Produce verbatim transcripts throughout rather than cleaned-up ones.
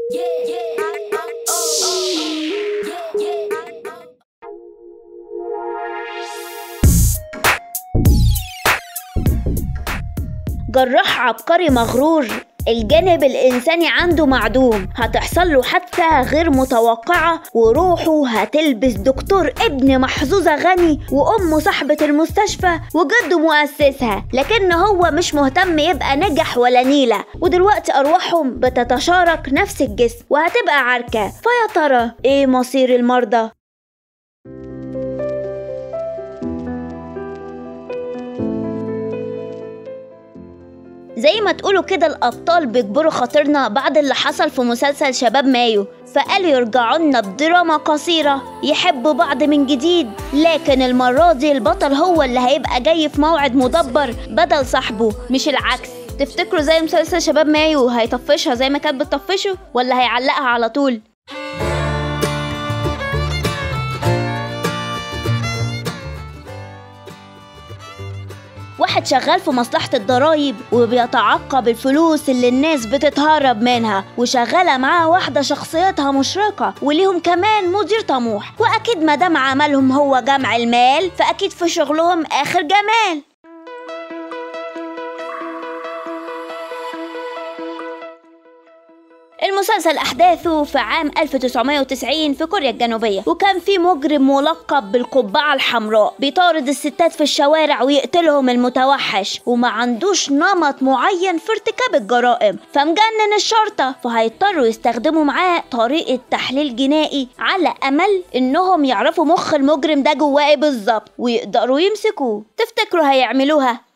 جراح عبقري مغرور، الجانب الإنساني عنده معدوم، هتحصل له حادثة غير متوقعة وروحه هتلبس دكتور ابن محظوظة غني وأمه صاحبة المستشفى وجده مؤسسها، لكن هو مش مهتم يبقى نجح ولا نيلة، ودلوقتي أرواحهم بتتشارك نفس الجسم وهتبقى عركة. فيا ترى إيه مصير المرضى؟ زي ما تقولوا كده الأبطال بيجبروا خاطرنا بعد اللي حصل في مسلسل شباب مايو، فقالوا يرجعوا لنا بدراما قصيرة يحبوا بعض من جديد، لكن المرة دي البطل هو اللي هيبقى جاي في موعد مدبر بدل صاحبه مش العكس. تفتكروا زي مسلسل شباب مايو هيطفشها زي ما كانت بتطفشه ولا هيعلقها على طول؟ واحد شغال في مصلحة الضرايب وبيتعقب الفلوس اللي الناس بتتهرب منها، وشغالة معاه واحدة شخصيتها مشرقة وليهم كمان مدير طموح، وأكيد مادام عملهم هو جمع المال فأكيد في شغلهم آخر جمال. المسلسل أحداثه في عام ألف وتسعمائة وتسعين في كوريا الجنوبية، وكان في مجرم ملقب بالقبعة الحمراء بيطارد الستات في الشوارع ويقتلهم المتوحش، وما عندوش نمط معين في ارتكاب الجرائم، فمجنن الشرطة، فهيضطروا يستخدموا معاه طريقة تحليل جنائي على أمل إنهم يعرفوا مخ المجرم ده جواه ايه بالظبط ويقدروا يمسكوه. تفتكروا هيعملوها؟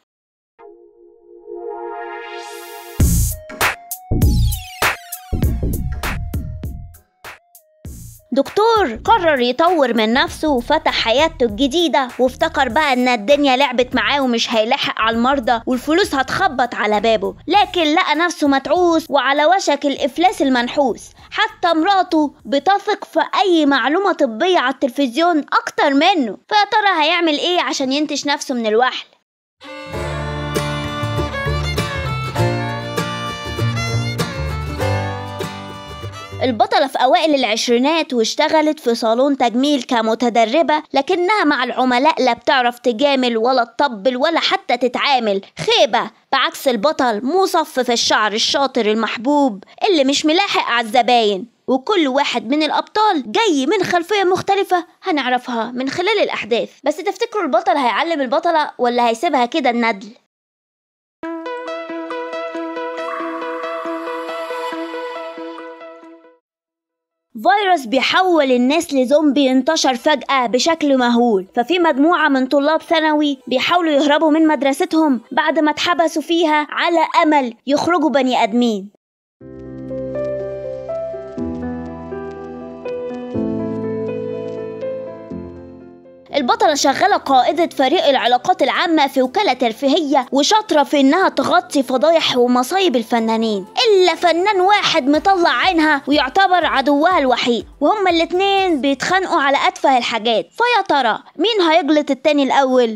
دكتور قرر يطور من نفسه وفتح حياته الجديدة، وافتكر بقى ان الدنيا لعبت معاه ومش هيلاحق على المرضى والفلوس هتخبط على بابه، لكن لقى نفسه متعوس وعلى وشك الإفلاس المنحوس. حتى مراته بتثق في أي معلومة طبية على التلفزيون أكتر منه، فيا ترى هيعمل إيه عشان ينتش نفسه من الوحل؟ البطلة في أوائل العشرينات واشتغلت في صالون تجميل كمتدربة، لكنها مع العملاء لا بتعرف تجامل ولا تطبل ولا حتى تتعامل، خيبة، بعكس البطل مصفف الشعر الشاطر المحبوب اللي مش ملاحق على الزباين. وكل واحد من الأبطال جاي من خلفية مختلفة هنعرفها من خلال الأحداث. بس تفتكروا البطل هيعلم البطلة ولا هيسيبها كده الندل؟ فيروس بيحول الناس لزومبي انتشر فجأة بشكل مهول، ففي مجموعة من طلاب ثانوي بيحاولوا يهربوا من مدرستهم بعد ما اتحبسوا فيها على أمل يخرجوا بني آدمين. البطلة شغالة قائدة فريق العلاقات العامة في وكالة ترفيهية وشاطرة في إنها تغطي فضايح ومصايب الفنانين، إلا فنان واحد مطلع عينها ويعتبر عدوها الوحيد، وهما الاتنين بيتخانقوا على أتفه الحاجات. فيا ترى مين هيغلط التاني الأول؟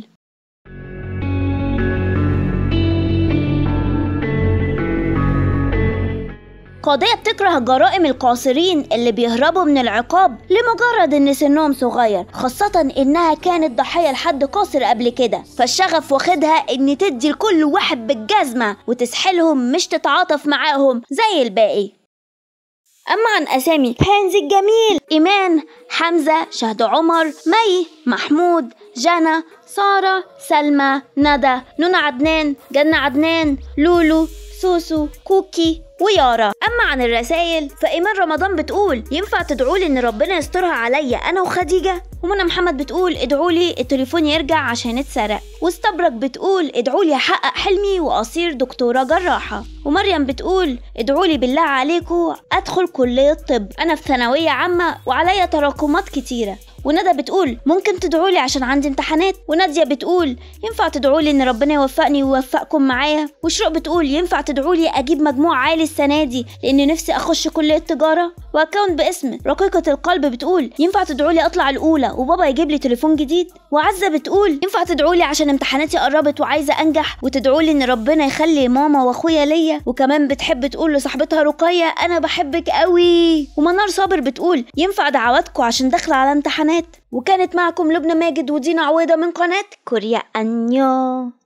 قضية بتكره جرائم القاصرين اللي بيهربوا من العقاب لمجرد ان سنهم صغير، خاصة انها كانت ضحية لحد قاصر قبل كده، فالشغف واخدها ان تدي لكل واحد بالجزمة وتسحلهم مش تتعاطف معاهم زي الباقي. أما عن أسامي هانزي الجميل، إيمان، حمزة، شهد عمر، مي، محمود، جنى، سارة، سلمى، ندى، نونا عدنان، جنة عدنان، لولو، سوسو، كوكي ويارا. أما عن الرسائل فإيمان رمضان بتقول ينفع تدعولي إن ربنا يسترها عليا أنا وخديجة، ومنى محمد بتقول ادعولي التليفون يرجع عشان اتسرق، واستبرك بتقول ادعولي أحقق حلمي وأصير دكتورة جراحة، ومريم بتقول ادعولي بالله عليكم أدخل كلية طب، أنا في ثانوية عامة وعليا تراكمات كتيرة، وندى بتقول ممكن تدعولي عشان عندي امتحانات، ونادية بتقول ينفع تدعولي ان ربنا يوفقني ويوفقكم معايا، وشروق بتقول ينفع تدعولي اجيب مجموع عالي السنة دي لان نفسي اخش كلية تجارة، واكونت باسم رقيقة القلب بتقول ينفع تدعولي اطلع الاولى وبابا يجيب لي تليفون جديد. وعزة بتقول ينفع تدعولي عشان امتحاناتي قربت وعايزة انجح، وتدعولي ان ربنا يخلي ماما واخويا ليا. وكمان بتحب تقول لصاحبتها رقية انا بحبك قوي. ومنار صابر بتقول ينفع دعواتكم عشان داخلة على امتحانات. وكانت معكم لبنى ماجد ودينا عويضة من قناة كوريا أنيو.